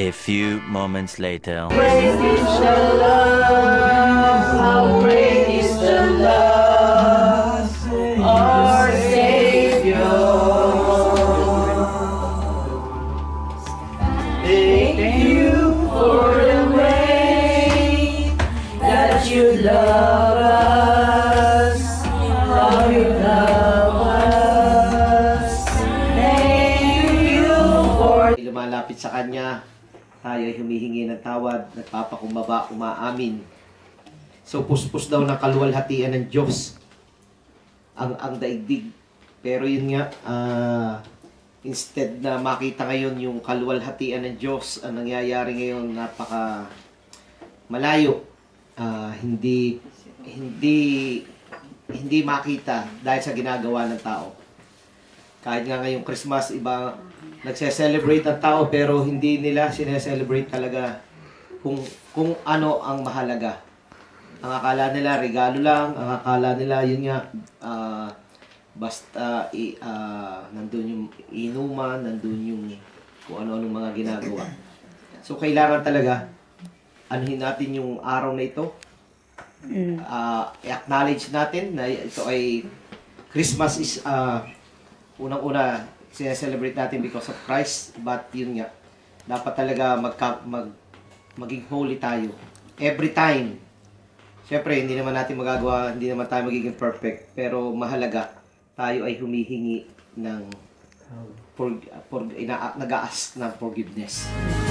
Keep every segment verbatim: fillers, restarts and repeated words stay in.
A few moments later. Great is the love, how great is the love, our Savior. Thank you for the way that you love us, how you love us. Thank you for... Lumalapit sa Kanya, tayo ay humihingi ng tawad, nagpapakumbaba, umaamin. So, puspos daw ng kaluwalhatian ng Diyos ang, ang daigdig. Pero yun nga, uh, instead na makita ngayon yung kaluwalhatian ng Diyos, ang nangyayari ngayon, napaka malayo. Uh, hindi, hindi, hindi makita dahil sa ginagawa ng tao. Kahit nga ngayong Christmas, iba nagse-celebrate ang tao pero hindi nila sineselebrate talaga kung kung ano ang mahalaga. Ang akala nila regalo lang, ang akala nila yun nga uh, basta i, uh, nandun yung inuman, nandun yung kung ano-anong mga ginagawa. So kailangan talaga anuhin natin yung araw na ito. Uh, i-acknowledge natin na ito ay Christmas is uh, unang-una sineselebrate natin because of Christ, but yun nga, dapat talaga magka, mag, maging holy tayo. Every time. Siyempre, hindi naman natin magagawa, hindi naman tayo magiging perfect, pero mahalaga, tayo ay humihingi ng, for, for, ina, nag-a-ask ng forgiveness.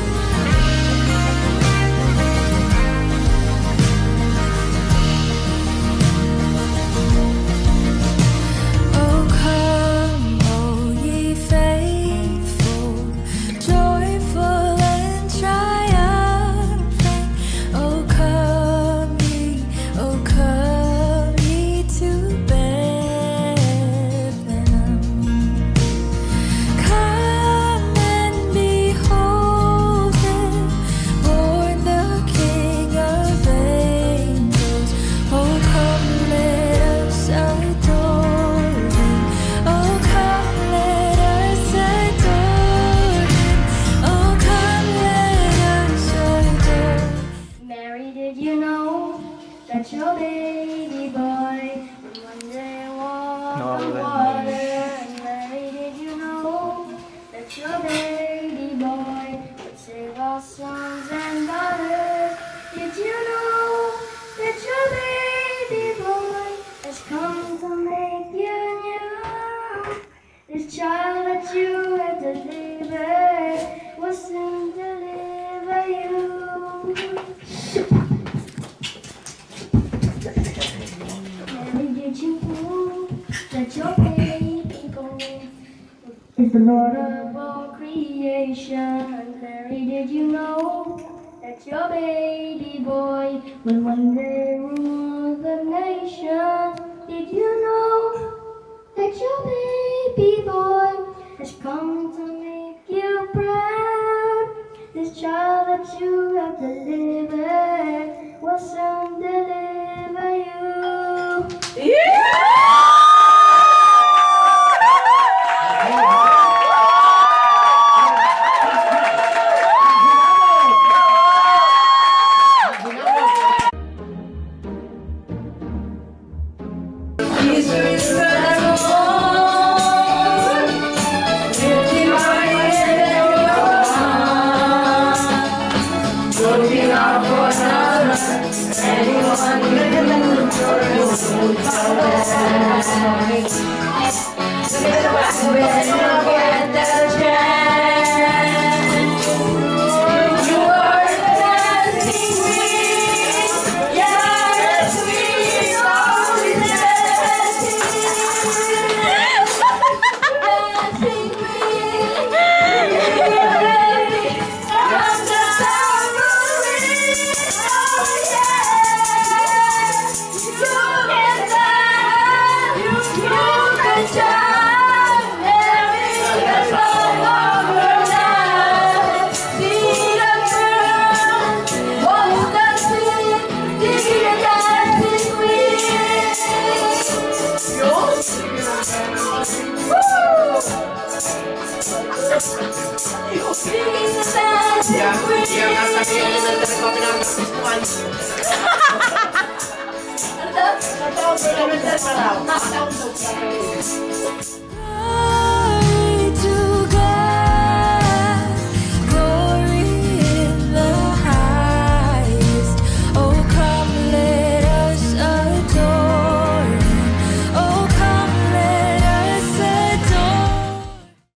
Your baby boy one day walked on water. And Mary, did you know that your baby boy would save our sons and daughters? Did you know that your baby boy has come to make you new? This child that you have delivered will soon deliver you. That your baby boy is the Lord of all creation. Mary, did you know that your baby boy will one day rule the nation? Did you know that your baby boy has come to make you proud? This child that you have delivered will soon deliver you. Yeah! Anyone can Singing the band Yan, and yan ang sabi ng elementary pa pinag-gustuhan. Ano daw? Sa taon, elementary pa raw.